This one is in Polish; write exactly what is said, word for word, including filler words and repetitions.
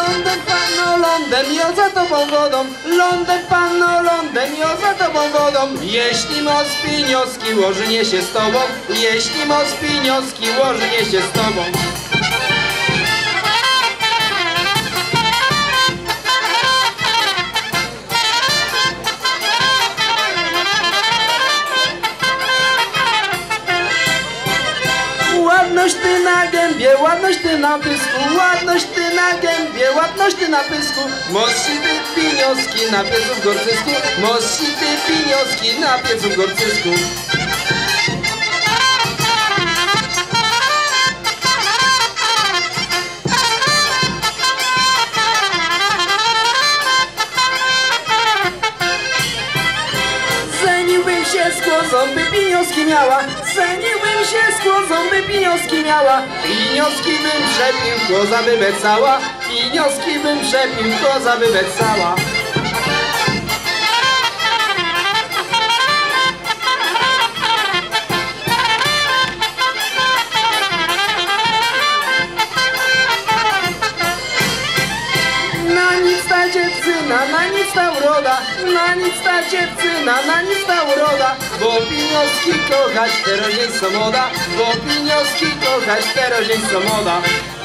Lądem, panno, lądem, ja za tobą wodą. Lądem, panno, lądem, ja za tobą wodą. Jeśli moc pieniążki łoży niesie z tobą, jeśli moc pieniążki łoży niesie z tobą. Ładność ty na gębie, ładność ty na pysku, ładność ty na gębie, ładność ty na pysku. Mości ty pieniążki na piecu w Gorcysku, mości ty pieniążki na piecu w Gorcysku. Zeniłbym się z kłozą, by pieniążki miała. Zeniłbym się z kłozą, by pieniążki miała. Pieniążki bym przepił, koza by becała. Pieniążki bym przepił, koza by becała. Na nic ta dziewczyna, na nic ta uroda, na nic ta dziewczyna, na nic ta uroda. Bo pieniążki kochać, teraz jest moda, bo pieniążki kochać, teraz jest moda.